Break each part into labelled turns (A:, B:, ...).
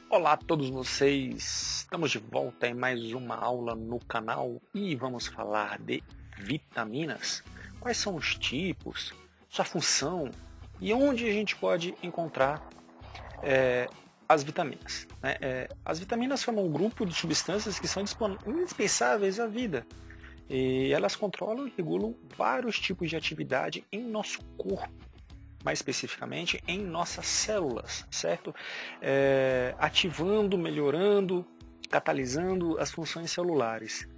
A: Olá a todos vocês, estamos de volta em mais uma aula no canal e vamos falar de vitaminas. Quais são os tipos, sua função e onde a gente pode encontrar as vitaminas. As vitaminas formam um grupo de substâncias que são indispensáveis à vida e elas controlam e regulam vários tipos de atividade em nosso corpo. Mais especificamente em nossas células, certo? Ativando, melhorando, catalisando as funções celulares.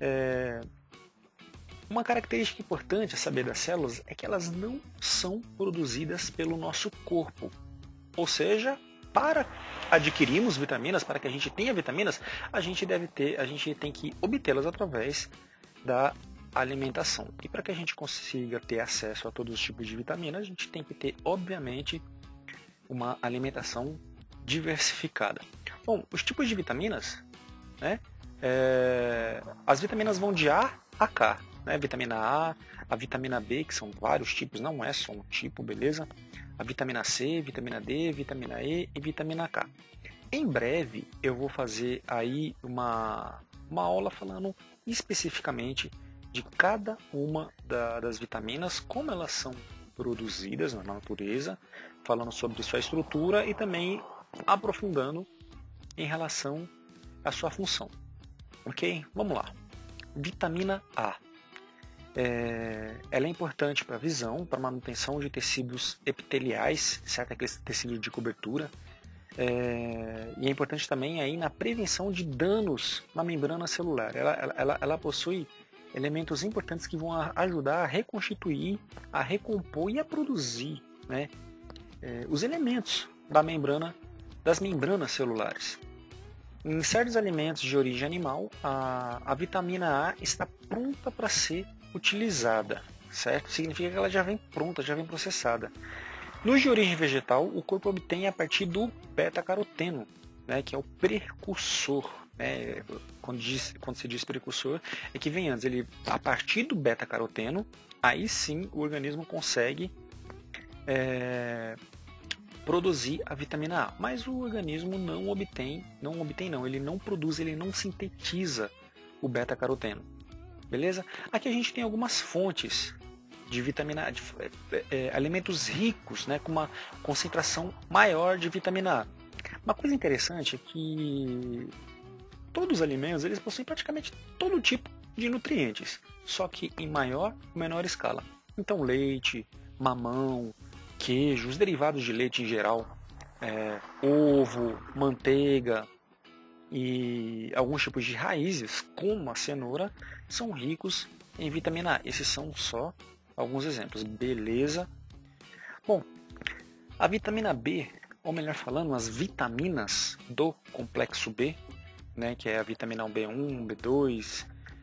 A: Uma característica importante a saber das células é que elas não são produzidas pelo nosso corpo. Ou seja, para adquirirmos vitaminas, para que a gente tenha vitaminas, a gente tem que obtê-las através da alimentação. E para que a gente consiga ter acesso a todos os tipos de vitaminas, a gente tem que ter, obviamente, uma alimentação diversificada. Bom, os tipos de vitaminas, as vitaminas vão de A a K. Vitamina a vitamina B, que são vários tipos, não é só um tipo, beleza? A vitamina C, vitamina D, vitamina E e vitamina K. Em breve eu vou fazer aí uma aula falando especificamente de cada uma das vitaminas, como elas são produzidas na natureza, falando sobre sua estrutura e também aprofundando em relação à sua função. Ok? Vamos lá. Vitamina A. Ela é importante para a visão, para a manutenção de tecidos epiteliais, certo? Aqueles tecidos de cobertura. E é importante também aí na prevenção de danos na membrana celular. Ela possui elementos importantes que vão ajudar a reconstituir, a recompor e a produzir os elementos das membranas celulares. Em certos alimentos de origem animal, a vitamina A está pronta para ser utilizada, certo? Significa que ela já vem pronta, já vem processada. Nos de origem vegetal, o corpo obtém a partir do beta-caroteno, que é o precursor. Quando se diz precursor, é que vem antes. A partir do beta-caroteno, aí sim o organismo consegue produzir a vitamina A. Mas o organismo ele não produz, ele não sintetiza o beta-caroteno. Beleza? Aqui a gente tem algumas fontes de vitamina A, alimentos ricos, com uma concentração maior de vitamina A. Uma coisa interessante é que todos os alimentos eles possuem praticamente todo tipo de nutrientes, só que em maior ou menor escala. Então leite, mamão, queijo, os derivados de leite em geral, ovo, manteiga e alguns tipos de raízes, como a cenoura, são ricos em vitamina A. Esses são só alguns exemplos, beleza? Bom, a vitamina B, ou melhor falando, as vitaminas do complexo B, que é a vitamina B1, B2,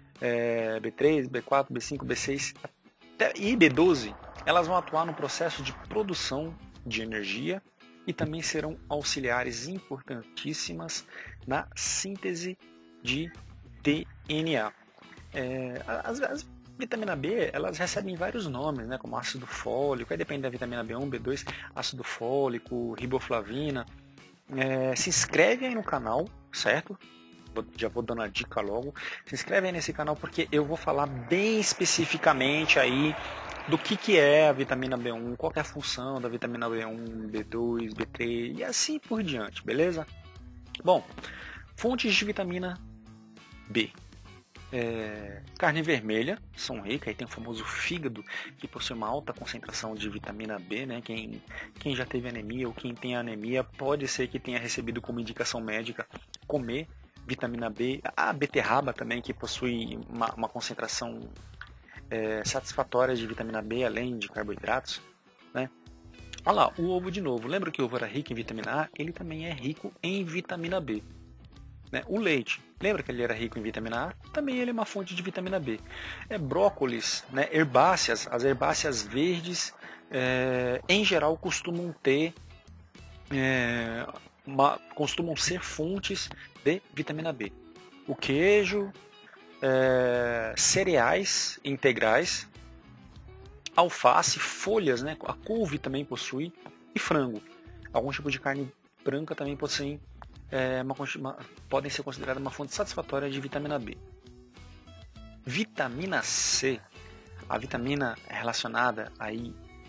A: B3, B4, B5, B6 e B12, elas vão atuar no processo de produção de energia e também serão auxiliares importantíssimas na síntese de DNA. As vitamina B, elas recebem vários nomes, como ácido fólico, aí depende da vitamina B1, B2, ácido fólico, riboflavina. Se inscreve aí no canal, certo? Já vou dando a dica logo. Se inscreve aí nesse canal porque eu vou falar bem especificamente aí do que é a vitamina B1, qual é a função da vitamina B1, B2, B3 e assim por diante, beleza? Bom, fontes de vitamina B. Carne vermelha são ricas, aí tem o famoso fígado que possui uma alta concentração de vitamina B, quem já teve anemia ou quem tem anemia pode ser que tenha recebido como indicação médica comer vitamina B. A beterraba também, que possui uma concentração satisfatória de vitamina B, além de carboidratos. Olha lá, o ovo de novo, lembra que o ovo era rico em vitamina A? Ele também é rico em vitamina B. O leite, lembra que ele era rico em vitamina A? Também ele é uma fonte de vitamina B. Brócolis, herbáceas, as herbáceas verdes, em geral costumam ser fontes de vitamina B. O queijo, cereais integrais, alface, folhas, a couve também possui, e frango. Alguns tipos de carne branca também possuem podem ser consideradas uma fonte satisfatória de vitamina B. Vitamina C, a vitamina relacionada aí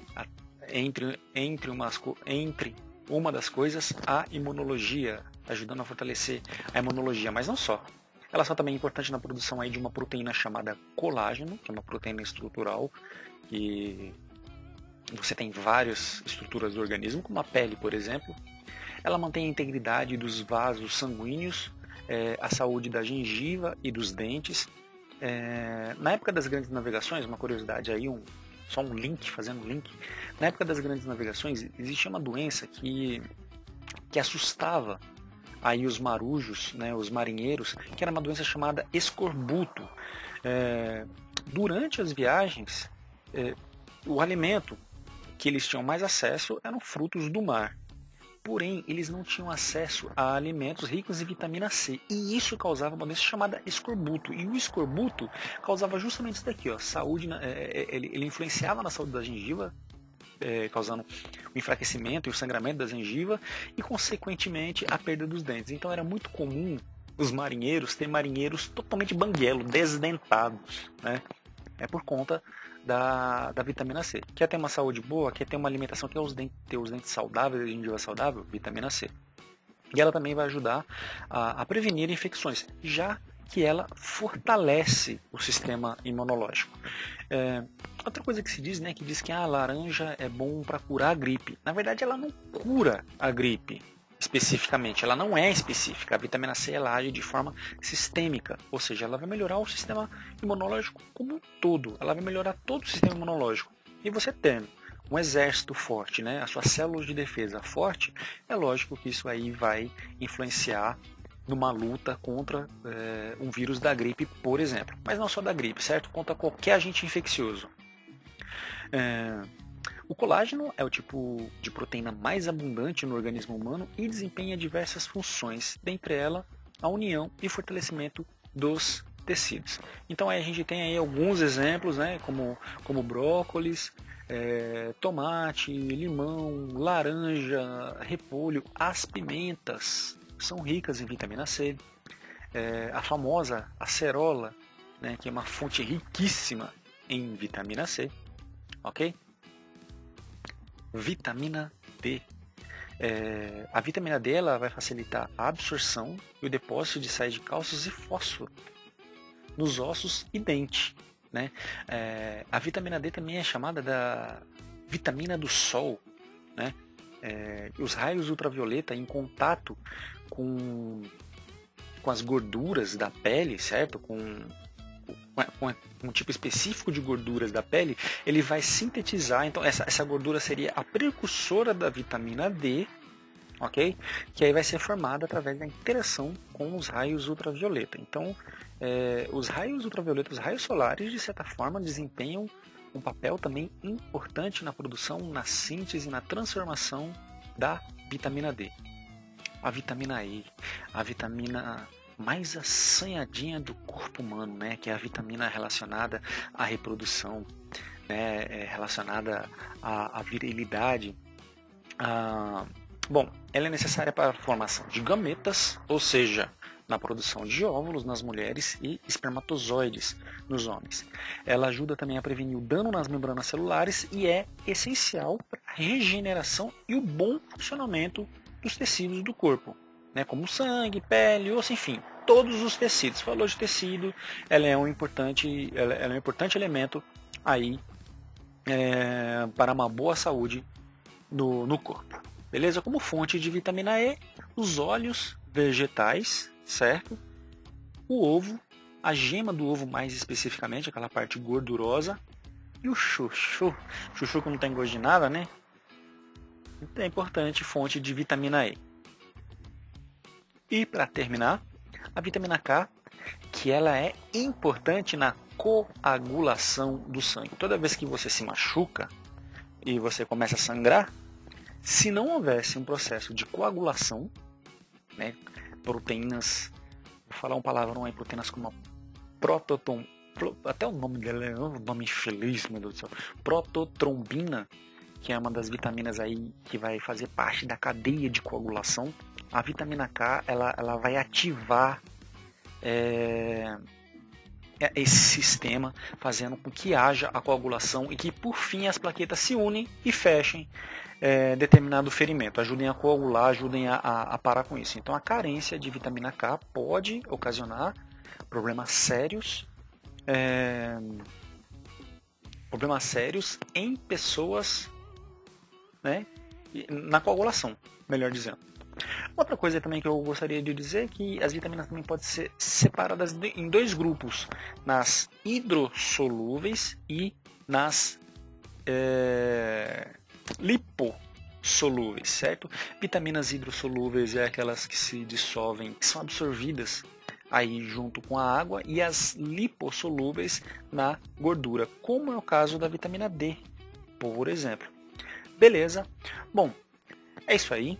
A: entre uma das coisas, a imunologia, ajudando a fortalecer a imunologia, mas não só. Ela só também é importante na produção aí de uma proteína chamada colágeno, que é uma proteína estrutural, que você tem várias estruturas do organismo, como a pele, por exemplo. Ela mantém a integridade dos vasos sanguíneos, a saúde da gengiva e dos dentes. Na época das grandes navegações, uma curiosidade aí, só um link, fazendo um link. Na época das grandes navegações, existia uma doença que assustava aí os marujos, né, os marinheiros, que era uma doença chamada escorbuto. Durante as viagens, o alimento que eles tinham mais acesso eram frutos do mar. Porém, eles não tinham acesso a alimentos ricos em vitamina C. E isso causava uma doença chamada escorbuto. E o escorbuto causava justamente isso daqui, ó, saúde, ele influenciava na saúde da gengiva, causando o enfraquecimento e o sangramento da gengiva e, consequentemente, a perda dos dentes. Então era muito comum os marinheiros ter marinheiros totalmente banguelo, desdentados, né? É por conta da vitamina C. Quer ter uma saúde boa, quer ter uma alimentação, quer ter os dentes saudáveis, a gengiva saudável, vitamina C. E ela também vai ajudar a prevenir infecções, já que ela fortalece o sistema imunológico. Outra coisa que se diz, né, que diz que a laranja é bom para curar a gripe. Na verdade, ela não cura a gripe especificamente, ela não é específica. A vitamina C ela age de forma sistêmica, ou seja, ela vai melhorar o sistema imunológico como um todo, ela vai melhorar todo o sistema imunológico. E você tendo um exército forte, né, as suas células de defesa forte, é lógico que isso aí vai influenciar numa luta contra um vírus da gripe, por exemplo. Mas não só da gripe, certo? Contra qualquer agente infeccioso. O colágeno é o tipo de proteína mais abundante no organismo humano e desempenha diversas funções, dentre elas a união e fortalecimento dos tecidos. Então aí a gente tem aí alguns exemplos, né, como brócolis, tomate, limão, laranja, repolho, as pimentas são ricas em vitamina C, a famosa acerola, né, que é uma fonte riquíssima em vitamina C, ok? Vitamina D. A vitamina D ela vai facilitar a absorção e o depósito de sais de cálcio e fósforo nos ossos e dente, né? A vitamina D também é chamada da vitamina do sol, né? Os raios ultravioleta em contato com as gorduras da pele, certo? Com um tipo específico de gorduras da pele, ele vai sintetizar, então essa gordura seria a precursora da vitamina D, ok? Que aí vai ser formada através da interação com os raios ultravioleta. Então, os raios ultravioleta, os raios solares, de certa forma, desempenham um papel também importante na produção, na síntese, na transformação da vitamina D. A vitamina E, a vitamina mais assanhadinha do corpo humano, né, que é a vitamina relacionada à reprodução, né, relacionada à virilidade. Bom, ela é necessária para a formação de gametas, ou seja, na produção de óvulos nas mulheres e espermatozoides nos homens. Ela ajuda também a prevenir o dano nas membranas celulares e é essencial para a regeneração e o bom funcionamento dos tecidos do corpo, né, como sangue, pele, osso, enfim, todos os tecidos. Falou de tecido, ela é um importante elemento aí para uma boa saúde no corpo. Beleza? Como fonte de vitamina E, os óleos vegetais, certo? O ovo, a gema do ovo mais especificamente, aquela parte gordurosa, e o chuchu. Chuchu que não tem gosto de nada, né? Então é importante fonte de vitamina E. E para terminar, a vitamina K, que ela é importante na coagulação do sangue. Toda vez que você se machuca e você começa a sangrar, se não houvesse um processo de coagulação, né, proteínas, vou falar um palavrão aí, proteínas como a até o nome dela é um nome infeliz, meu Deus do céu, prototrombina, que é uma das vitaminas aí que vai fazer parte da cadeia de coagulação, a vitamina K ela vai ativar esse sistema, fazendo com que haja a coagulação e que por fim as plaquetas se unem e fechem determinado ferimento, ajudem a coagular, ajudem a parar com isso. Então a carência de vitamina K pode ocasionar problemas sérios em pessoas, né, na coagulação, melhor dizendo. Outra coisa também que eu gostaria de dizer é que as vitaminas também podem ser separadas em dois grupos, nas hidrossolúveis e nas lipossolúveis, certo? Vitaminas hidrossolúveis é aquelas que se dissolvem, que são absorvidas aí junto com a água, e as lipossolúveis na gordura, como é o caso da vitamina D, por exemplo. Beleza? Bom, é isso aí.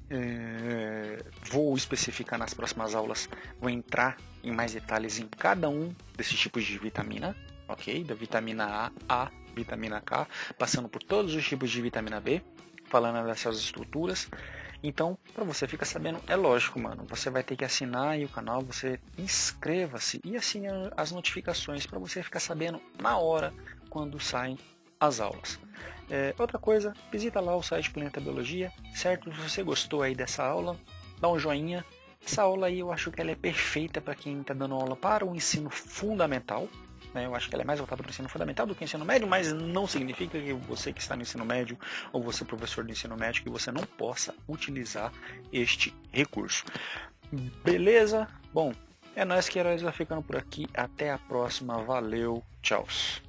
A: Vou especificar nas próximas aulas, vou entrar em mais detalhes em cada um desses tipos de vitamina, ok? Da vitamina A, vitamina K, passando por todos os tipos de vitamina B, falando dessas estruturas. Então, para você ficar sabendo, é lógico, mano, você vai ter que assinar aí o canal, você inscreva-se e assine as notificações para você ficar sabendo na hora quando saem as aulas. Outra coisa, visita lá o site Planeta Biologia, certo? Se você gostou aí dessa aula, dá um joinha. Essa aula aí eu acho que ela é perfeita para quem está dando aula para o ensino fundamental, né? Eu acho que ela é mais voltada para o ensino fundamental do que o ensino médio, mas não significa que você que está no ensino médio ou você professor do ensino médio que você não possa utilizar este recurso. Beleza? Bom, é nóis que Heróis vai ficando por aqui. Até a próxima. Valeu. Tchau.